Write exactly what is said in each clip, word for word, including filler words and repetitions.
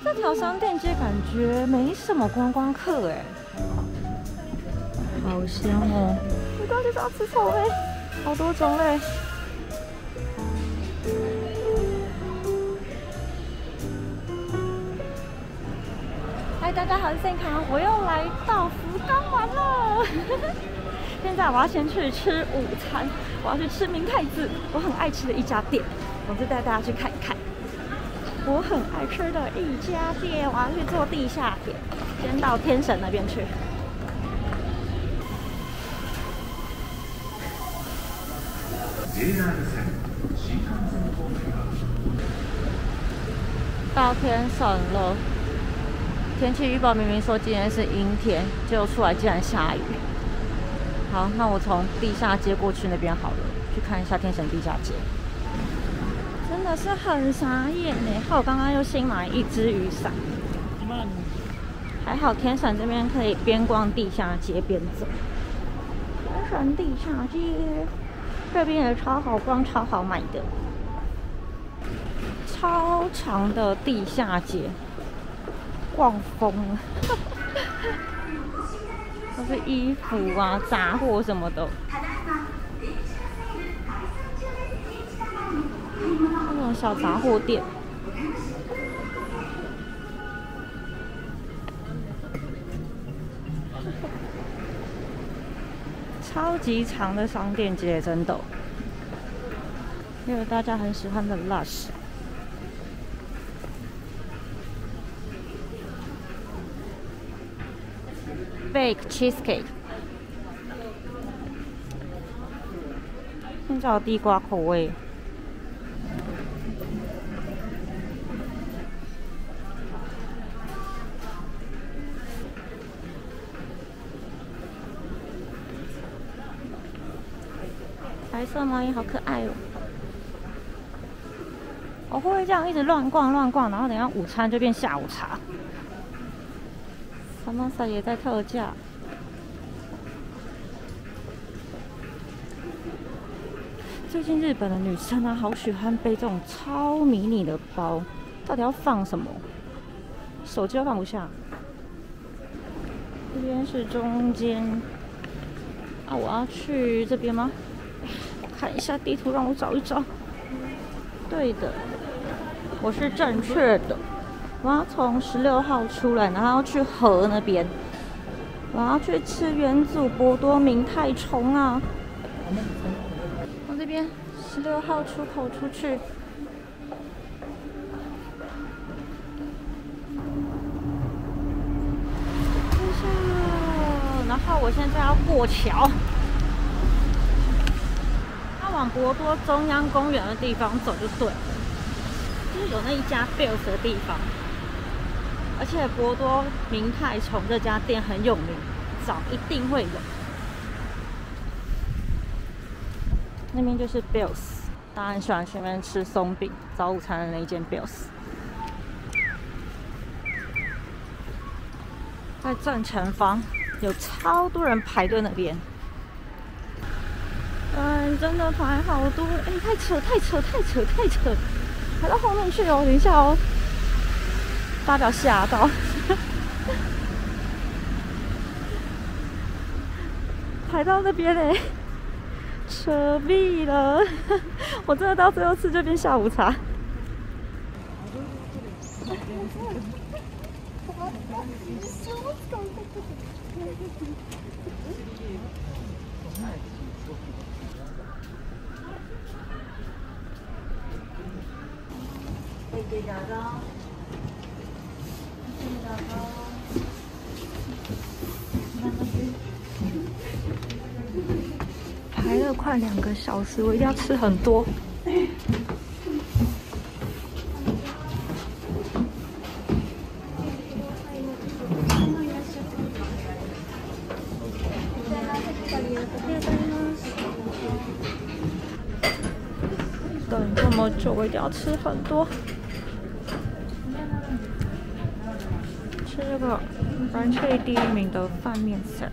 这条商店街感觉没什么观光客哎，好香哦！我刚就是要吃草莓，好多种类。嗨，大家好，我是健康，我又来到福冈玩了。现在我要先去吃午餐，我要去吃明太子，我很爱吃的一家店，我就带大家去看一看。我很爱吃的一家店，我要去坐地下铁，先到天神那边去。到天神了，天气预报明明说今天是阴天，结果出来竟然下雨。好，那我从地下街过去那边好了，去看一下天神地下街。真的是很傻眼呢！还有刚刚又新买一支雨伞，还好天神这边可以边逛地下街边走。天神地下街这边也超好逛、超好买的，超长的地下街，逛疯了。都是衣服啊、杂货什么的。那种小杂货店，超级长的商店街，真的。也有大家很喜欢的 Lush。Bake cheesecake， 现在有地瓜口味，白色毛衣好可爱哦！我会不会这样一直乱逛乱逛，然后等一下午餐就变下午茶？萨玛萨也在特价。最近日本的女生啊，好喜欢背这种超迷你的包，到底要放什么？手机都放不下。这边是中间。啊，我要去这边吗？看一下地图，让我找一找。对的，我是正确的。我要从十六号出来，然后要去河那边。我要去吃元祖博多明太虫啊！从这边十六号出口出去。然后我现在要过桥，要往博多中央公园的地方走就对了，就是有那一家 Bills 的地方。而且博多明太虫这家店很有名，找一定会有。那边就是 Bills， 大家很喜欢去那边吃松饼、早午餐的那一间 Bills。在正前方有超多人排队那边，嗯，真的排好多，哎、欸，太扯太扯太扯太扯，排到后面去哦，等一下哦。大家吓到，排到那边嘞，扯毙了！我真的到最后吃这边下午茶。排了快两个小时，我一定要吃很多。等这么久，我一定要吃很多。吃这个燃脆第一名的饭面 set，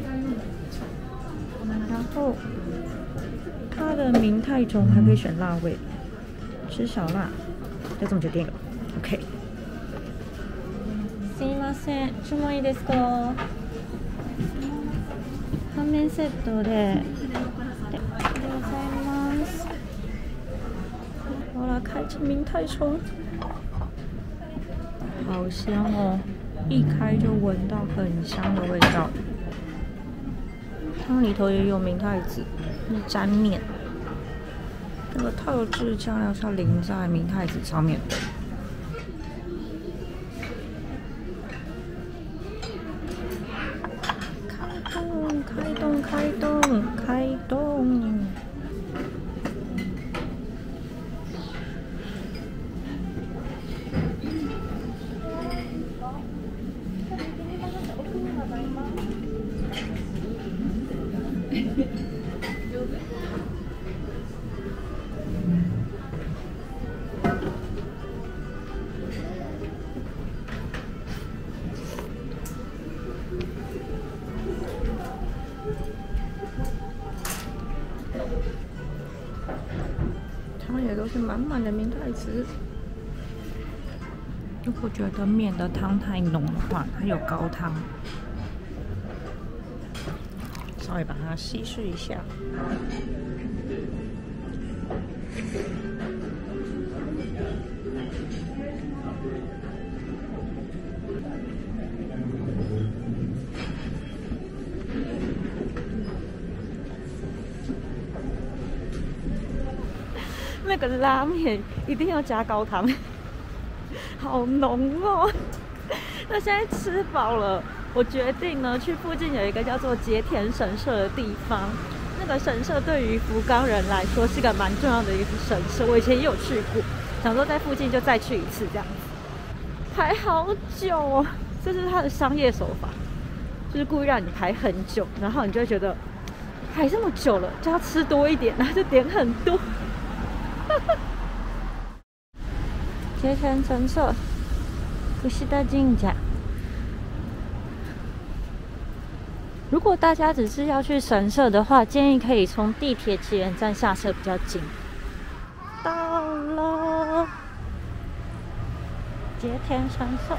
然后它的明太虫还可以选辣味，吃小辣，就这么决定了。OK。 ません。注文いいですか？乾麺セットで。で、ありがとうございます。我来开启明太冲，好香哦！一开就闻到很香的味道。汤里头也有明太子，是沾面。这个特制酱料是要淋在明太子上面的。开动，开动，开动，开动！汤也都是满满的明太子。如果觉得面的汤太浓的话，它有高汤，稍微把它稀释一下。那个拉面一定要加高汤，好浓哦！那现在吃饱了，我决定呢，去附近有一个叫做结田神社的地方。那个神社对于福冈人来说是个蛮重要的一个神社，我以前也有去过，想说在附近就再去一次这样子。排好久哦，这是他的商业手法，就是故意让你排很久，然后你就会觉得排这么久了，就要吃多一点，然后就点很多。结田神社、櫛田神社。如果大家只是要去神社的话，建议可以从地铁吉原站下车，比较近。到了结田神社，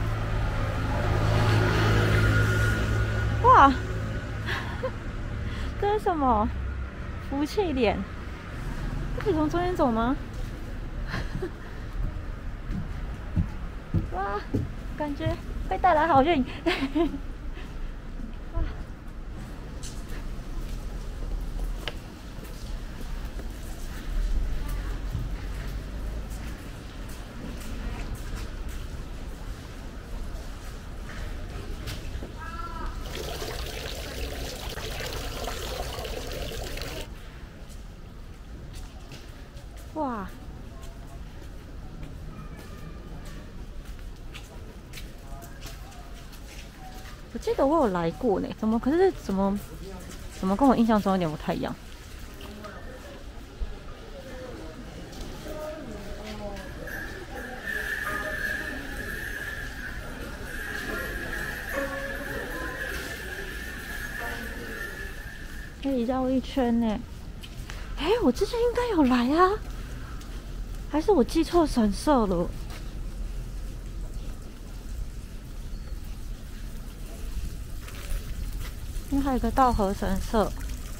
哇，这是什么？福气脸？可以从中间走吗？哇，感觉会带来好运。哇！我记得我有来过呢，怎么？可是怎么怎么跟我印象中有点不太一样？可以绕一圈呢。哎，我之前应该有来啊。还是我记错神社了？因为还有一个稻荷神社。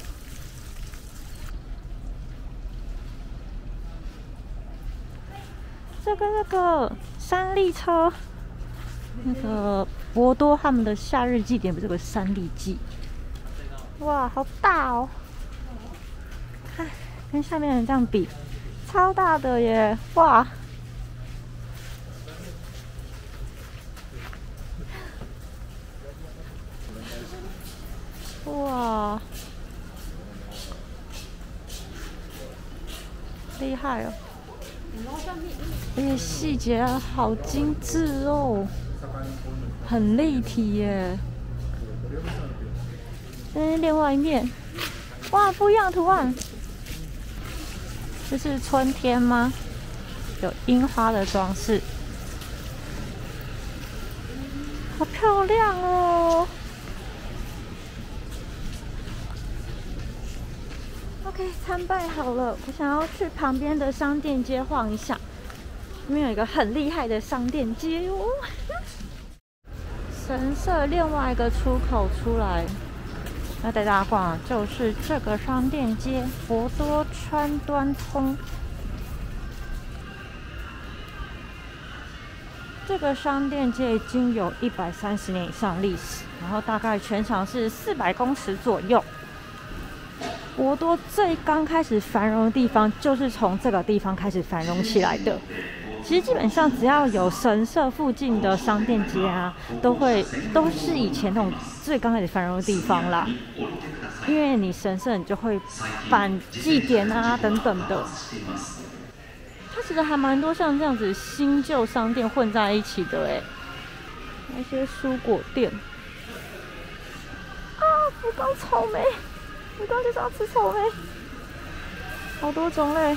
这个那个山立车，那个博多他们的夏日祭典不是有个山立祭？哇，好大哦！看，跟下面人这样比。超大的耶！哇，哇，厉害哦！而且细节好精致哦，很立体耶。这是另外一面，哇，不一样的图案。这是春天吗？有樱花的装饰，好漂亮哦 ！OK， 参拜好了，我想要去旁边的商店街晃一下，这边有一个很厉害的商店街哦。 神社另外一个出口出来，要带大家逛就是这个商店街——博多川端通。这个商店街已经有一百三十年以上历史，然后大概全长是四百公尺左右。博多最刚开始繁荣的地方，就是从这个地方开始繁荣起来的。其实基本上只要有神社附近的商店街啊，都会都是以前那种最刚开始繁荣的地方啦。因为你神社你就会办祭典啊等等的。它其实还蛮多像这样子新旧商店混在一起的哎，那些蔬果店啊，福冈草莓，福冈就是要吃草莓，好多种类，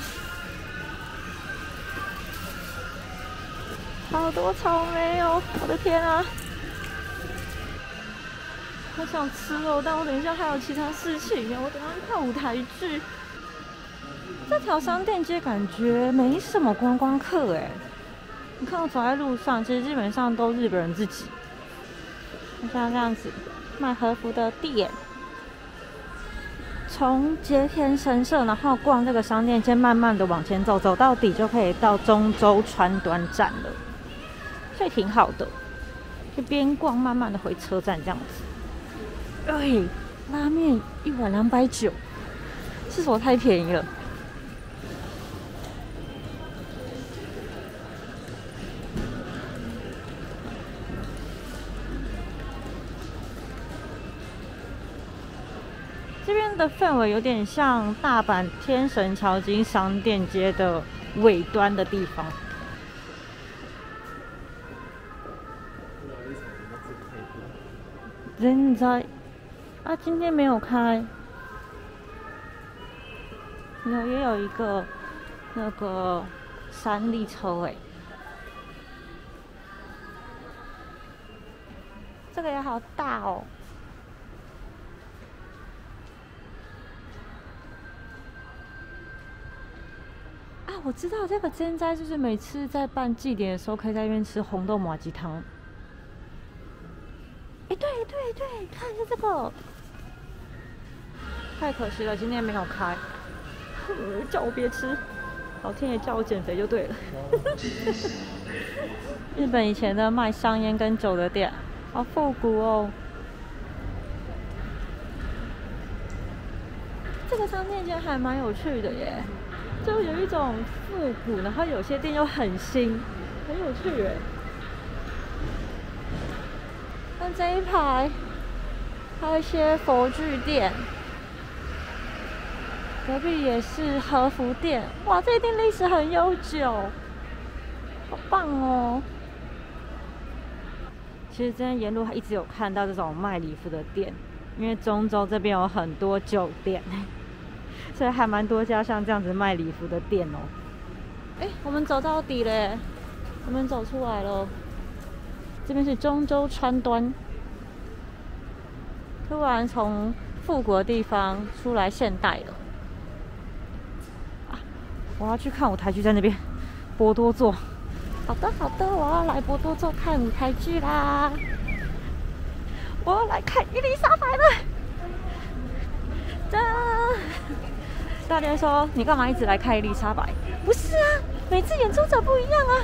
好多草莓哦！我的天啊，好想吃哦！但我等一下还有其他事情，我等一下去看舞台剧。这条商店街感觉没什么观光客哎，你看我走在路上，其实基本上都日本人自己。像这样子卖和服的店，从结田神社，然后逛这个商店街，慢慢的往前走，走到底就可以到中州川端站了，所以挺好的。就边逛，慢慢的回车站这样子。哎，拉面一碗两百九，是否太便宜了？这边的氛围有点像大阪天神桥筋商店街的尾端的地方。现在啊，今天没有开。有也有一个那个三立车哎，这个也好大哦。啊，我知道这个煎斋就是每次在办祭典的时候，可以在那边吃红豆麻鸡汤。哎，对对对，看一下这个，太可惜了，今天没有开。叫我别吃，老天爷叫我减肥就对了。日本以前的卖香烟跟酒的店，好复古哦。这个商店街还蛮有趣的耶。就有一种复古，然后有些店又很新，很有趣耶。那这一排还有一些佛具店，隔壁也是和服店。哇，这一店历史很悠久，好棒哦！其实这边沿路还一直有看到这种卖礼服的店，因为中州这边有很多酒店。所以还蛮多家像这样子卖礼服的店哦。哎，我们走到底嘞，我们走出来了。这边是中州川端，突然从复古的地方出来现代了。啊，我要去看舞台剧，在那边博多座。好的好的，我要来博多座看舞台剧啦。我要来看伊丽莎白了。哒。大家说你干嘛一直来看伊丽莎白？不是啊，每次演出者不一样啊。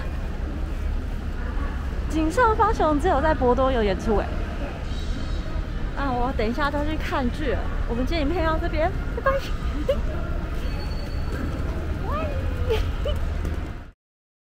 井上芳雄只有在博多有演出哎。啊，我等一下就去看剧了。我们今天影片到这边，拜拜。